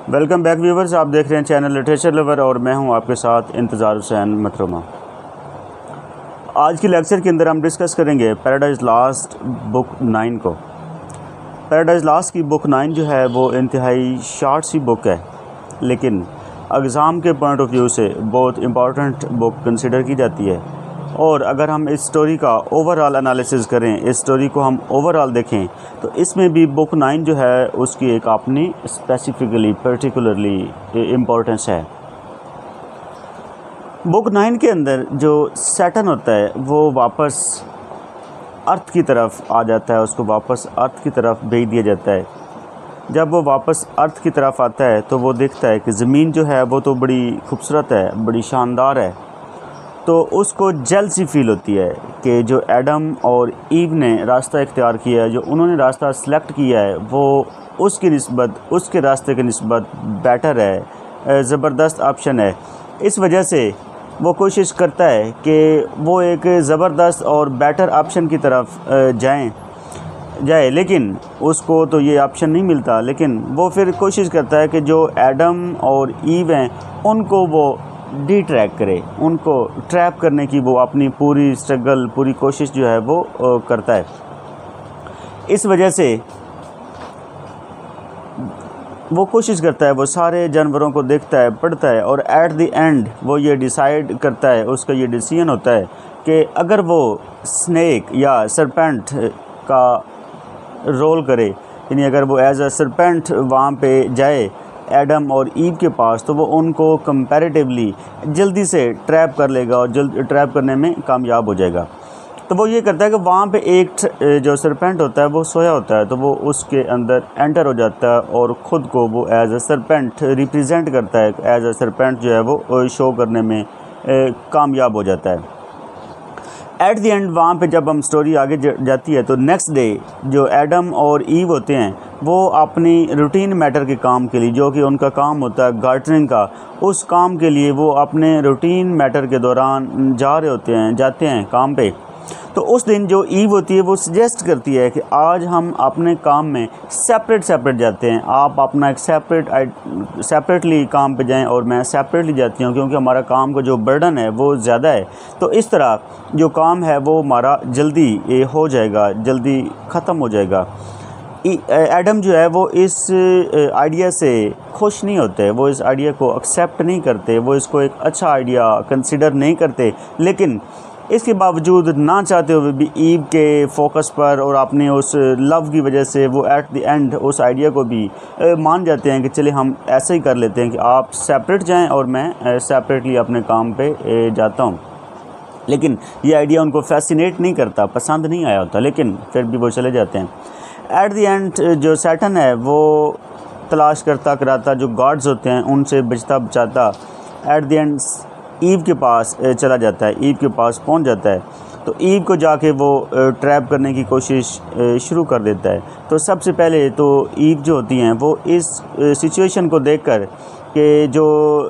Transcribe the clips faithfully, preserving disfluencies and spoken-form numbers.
Welcome back viewers, आप देख रहे हैं चैनल लिटरेचर लवर और मैं हूं आपके साथ इंतज़ार हुसैन मतरमा। आज की लेक्चर के अंदर हम डिस्कस करेंगे पैराडाइज लास्ट बुक नाइन को। पैराडाइज लास्ट की बुक नाइन जो है वो इंतहाई शॉर्ट सी बुक है, लेकिन एग्ज़ाम के पॉइंट ऑफ व्यू से बहुत इम्पॉर्टेंट बुक कंसिडर की जाती है। और अगर हम इस स्टोरी का ओवरऑल एनालिसिस करें, इस स्टोरी को हम ओवरऑल देखें, तो इसमें भी बुक नाइन जो है उसकी एक अपनी स्पेसिफिकली पर्टिकुलरली इम्पोर्टेंस है। बुक नाइन के अंदर जो सैटर्न होता है वो वापस अर्थ की तरफ आ जाता है, उसको वापस अर्थ की तरफ भेज दिया जाता है। जब वो वापस अर्थ की तरफ आता है तो वो देखता है कि ज़मीन जो है वो तो बड़ी खूबसूरत है, बड़ी शानदार है। तो उसको जेलसी फील होती है कि जो एडम और ईव ने रास्ता इख्तियार किया है, जो उन्होंने रास्ता सेलेक्ट किया है, वो उसकी निस्बत उसके रास्ते की निस्बत बेटर है, ज़बरदस्त ऑप्शन है। इस वजह से वो कोशिश करता है कि वो एक ज़बरदस्त और बेटर ऑप्शन की तरफ जाएं जाए लेकिन उसको तो ये ऑप्शन नहीं मिलता। लेकिन वो फिर कोशिश करता है कि जो एडम और ईव हैं उनको वो डी ट्रैक करे, उनको ट्रैप करने की वो अपनी पूरी स्ट्रगल, पूरी कोशिश जो है वो करता है। इस वजह से वो कोशिश करता है, वो सारे जानवरों को देखता है, पढ़ता है और एट द एंड वो ये डिसाइड करता है, उसका ये डिसीजन होता है कि अगर वो स्नेक या सरपेंट का रोल करे, यानी अगर वो एज अ सरपेंट वहाँ पे जाए एडम और ईव के पास, तो वो उनको कंपैरेटिवली जल्दी से ट्रैप कर लेगा और जल्द ट्रैप करने में कामयाब हो जाएगा। तो वो ये करता है कि वहाँ पे एक जो सरपेंट होता है वो सोया होता है, तो वो उसके अंदर एंटर हो जाता है और ख़ुद को वो एज अ सरपेंट रिप्रेजेंट करता है, एज अ सरपेंट जो है वो शो करने में कामयाब हो जाता है। एट द एंड वहाँ पे जब हम स्टोरी आगे जाती है तो नेक्स्ट डे जो एडम और ईव होते हैं वो अपनी रूटीन मैटर के काम के लिए, जो कि उनका काम होता है गार्डनिंग का, उस काम के लिए वो अपने रूटीन मैटर के दौरान जा रहे होते हैं जाते हैं काम पे। तो उस दिन जो ईव होती है वो सजेस्ट करती है कि आज हम अपने काम में सेपरेट सेपरेट जाते हैं, आप अपना एक सेपरेट सेपरेटली काम पे जाएं और मैं सेपरेटली जाती हूँ, क्योंकि हमारा काम का जो बर्डन है वो ज़्यादा है। तो इस तरह जो काम है वो हमारा जल्दी हो जाएगा, जल्दी ख़त्म हो जाएगा। एडम जो है वो इस आइडिया से खुश नहीं होते, वो इस आइडिया को एक्सेप्ट नहीं करते, वो इसको एक अच्छा आइडिया कंसिडर नहीं करते। लेकिन इसके बावजूद ना चाहते हुए भी ईव के फोकस पर और अपने उस लव की वजह से वो एट द एंड उस आइडिया को भी मान जाते हैं कि चले हम ऐसे ही कर लेते हैं कि आप सेपरेट जाएं और मैं सेपरेटली अपने काम पे जाता हूं। लेकिन ये आइडिया उनको फैसिनेट नहीं करता, पसंद नहीं आया होता, लेकिन फिर भी वो चले जाते हैं। एट द एंड जो सैटर्न है वो तलाश करता कराता जो गॉड्स होते हैं उनसे बचता बचाता एट द एंड ईव के पास चला जाता है, ईव के पास पहुंच जाता है। तो ईव को जाके वो ट्रैप करने की कोशिश शुरू कर देता है। तो सबसे पहले तो ईव जो होती हैं वो इस सिचुएशन को देखकर कि जो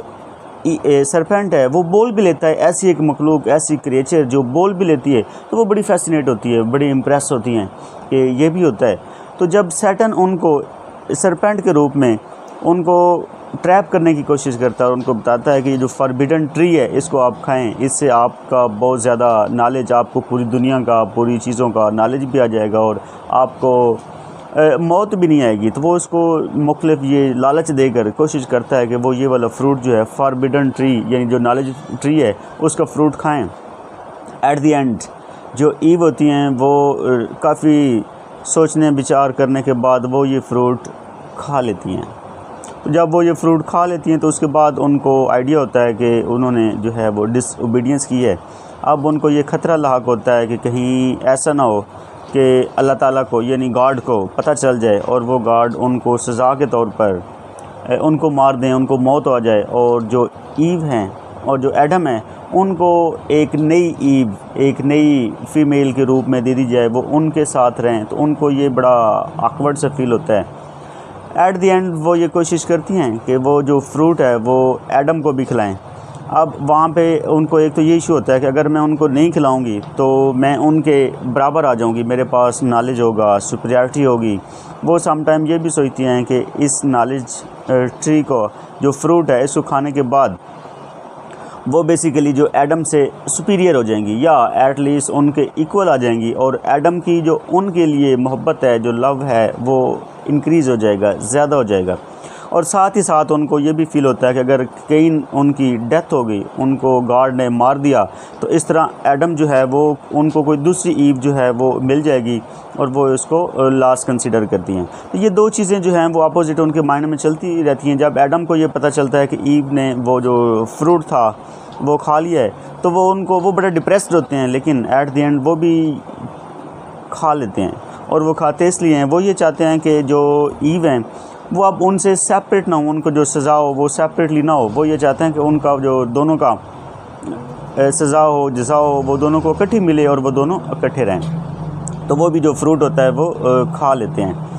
सरपेंट है वो बोल भी लेता है, ऐसी एक मखलूक, ऐसी क्रिएचर जो बोल भी लेती है, तो वो बड़ी फैसिनेट होती है, बड़ी इम्प्रेस होती हैं कि ये भी होता है। तो जब सैटर्न उनको सरपेंट के रूप में उनको ट्रैप करने की कोशिश करता है और उनको बताता है कि ये जो फॉरबिडन ट्री है इसको आप खाएं, इससे आपका बहुत ज़्यादा नॉलेज, आपको पूरी दुनिया का, पूरी चीज़ों का नॉलेज भी आ जाएगा और आपको ए, मौत भी नहीं आएगी। तो वो उसको मुख्तलिफ ये लालच देकर कोशिश करता है कि वो ये वाला फ्रूट जो है फॉरबिडन ट्री, यानी जो नॉलेज ट्री है, उसका फ्रूट खाएँ। एट द एंड जो ईव होती हैं वो काफ़ी सोचने विचार करने के बाद वो ये फ्रूट खा लेती हैं। तो जब वो ये फ्रूट खा लेती हैं तो उसके बाद उनको आइडिया होता है कि उन्होंने जो है वो डिसओबीडियंस की है। अब उनको ये ख़तरा लाहक होता है कि कहीं ऐसा ना हो कि अल्लाह ताला को, यानी गॉड को पता चल जाए और वो गॉड उनको सज़ा के तौर पर उनको मार दें, उनको मौत आ जाए और जो ईव हैं और जो एडम है उनको एक नई ईव, एक नई फ़ीमेल के रूप में दे दी जाए, वो उनके साथ रहें। तो उनको ये बड़ा ऑकवर्ड सा फील होता है। एट द एंड वो ये कोशिश करती हैं कि वो जो फ्रूट है वो एडम को भी खिलाएं। अब वहाँ पे उनको एक तो ये इशू होता है कि अगर मैं उनको नहीं खिलाऊंगी तो मैं उनके बराबर आ जाऊंगी, मेरे पास नॉलेज होगा, सुपीरियरिटी होगी। वो समटाइम ये भी सोचती हैं कि इस नॉलेज ट्री को, जो फ्रूट है, इसको खाने के बाद वो बेसिकली जो एडम से सुपीरियर हो जाएंगी या एटलीस्ट उनके इक्वल आ जाएंगी, और एडम की जो उनके लिए मोहब्बत है, जो लव है, वो इंक्रीज़ हो जाएगा, ज़्यादा हो जाएगा। और साथ ही साथ उनको ये भी फील होता है कि अगर कहीं उनकी डेथ हो गई, उनको गॉड ने मार दिया, तो इस तरह एडम जो है वो उनको कोई दूसरी ईव जो है वो मिल जाएगी और वो इसको लास्ट कंसीडर करती हैं। तो ये दो चीज़ें जो हैं वो अपोजिट उनके माइंड में चलती रहती हैं। जब एडम को ये पता चलता है कि ईव ने वो जो फ्रूट था वो खा लिया है, तो वो उनको वो बड़े डिप्रेस्ड होते हैं, लेकिन एट द एंड वो भी खा लेते हैं। और वो खाते इसलिए हैं, वो ये चाहते हैं कि जो ईव हैं वो अब उनसे सेपरेट ना हो, उनको जो सज़ा हो वो सेपरेटली ना हो। वो ये चाहते हैं कि उनका जो दोनों का सज़ा हो, जज़ा हो, वो दोनों को इकट्ठी मिले और वो दोनों इकट्ठे रहें। तो वो भी जो फ्रूट होता है वो खा लेते हैं।